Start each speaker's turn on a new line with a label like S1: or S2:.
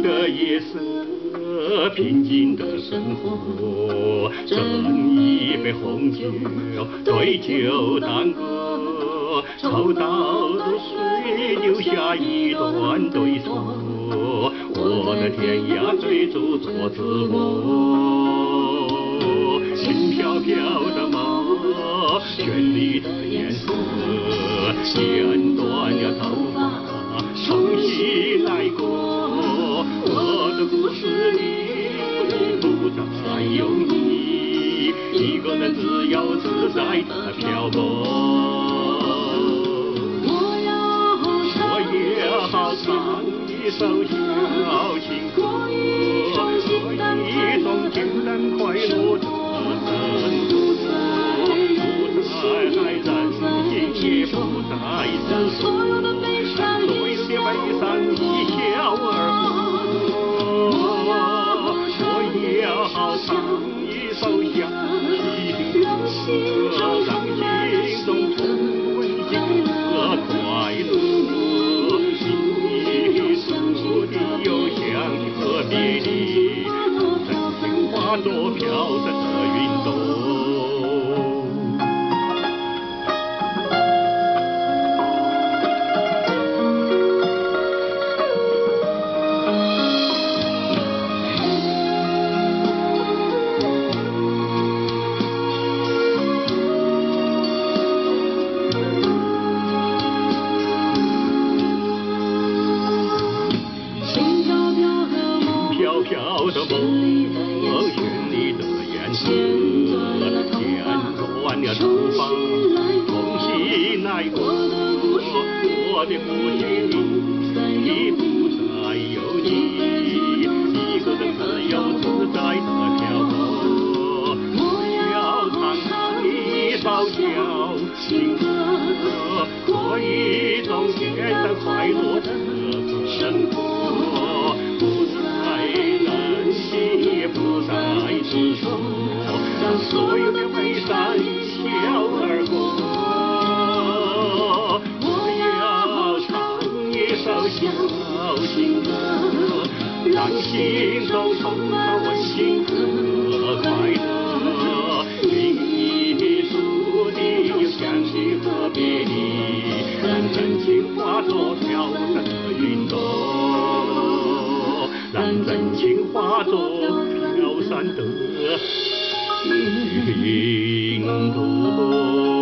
S1: 的夜色，平静的生活，斟一杯红酒，对酒当歌，抽刀的水留下一段对说，我的天涯追逐做自我，轻飘飘的马，绚丽的颜色，剪断了头发，重新来过，我的故事里不再有你，一个人自由自在的漂泊。我要唱一首小情歌，做一种简单快乐的生活，不再任性，也不再自私，所有的悲伤一笑而过。我要唱一首小情歌，让心中充温馨和快乐。又想和别离，真情化作飘散的云朵。飘的梦，绚丽的颜色，剪断了头发，重新来过。我的故事里不再有你，一个人自由自在的漂泊。我要唱一首小情歌，过一种简单快乐的生活，不再执着，让所有的悲伤一笑而过。我要唱一首小情歌，让心中充满温馨和快乐。你注定又想起和别离，让真情化作飘散的云朵，让真情化作飘散的云朵。